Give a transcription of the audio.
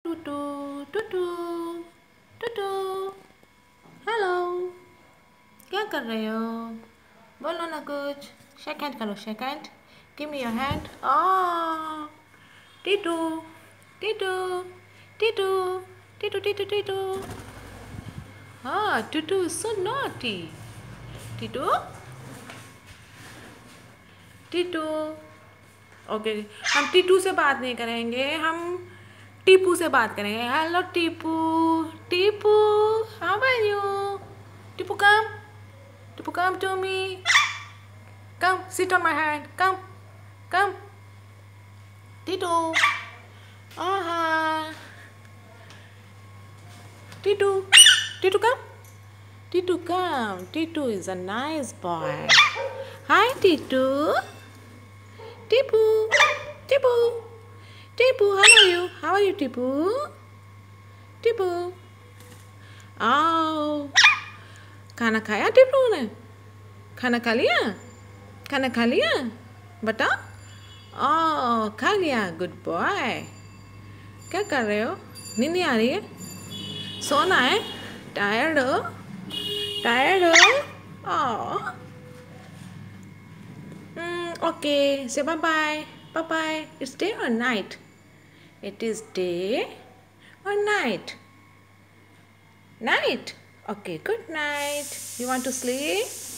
टूटू टूटू टूटू, hello, क्या कर रहे हो? बोलो ना कुछ। शेक हैंड करो, shake hand. Give me your hand. Titu Titu Titu Titu Titu Titu. हाँ, Tutu is so naughty. Titu Titu. Okay, हम टीटू से बात नहीं करेंगे, हम टीपू से बात करेंगे। Hello Tipu, Tipu, how are you? Tipu come, Tipu come to me, come sit on my hand, come come. Titu, Titu, Titu come, Titu come, Titu is a nice boy. Hi Titu, Tipu, Tipu, Tipu, how are you? How are you Tipu? Tipu, आओ, खाना खाया टीपू ने? खाना खा लिया? खाना खा लिया? बताओ। ओह, खा लिया, गुड बॉय। क्या कर रहे हो? नींद नहीं आ रही है? सोना है? टायर्ड हो? टायर्ड हो? Oh, okay, say bye bye, bye bye. It's day or night? It is day or night? Night. Okay, good night. You want to sleep?